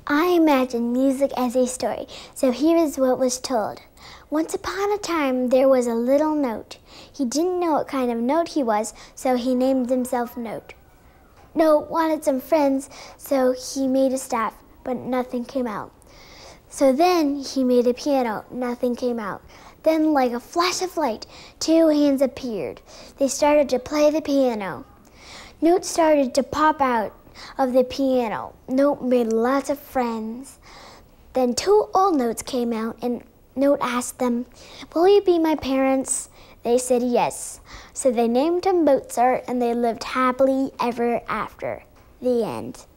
I imagine music as a story, so here is what was told. Once upon a time, there was a little Note. He didn't know what kind of Note he was, so he named himself Note. Note wanted some friends, so he made a staff, but nothing came out. So then he made a piano, nothing came out. Then, like a flash of light, two hands appeared. They started to play the piano. Note started to pop out of the piano. Note made lots of friends. Then two old Notes came out and Note asked them, "Will you be my parents?" They said yes. So they named him Mozart and they lived happily ever after. The end.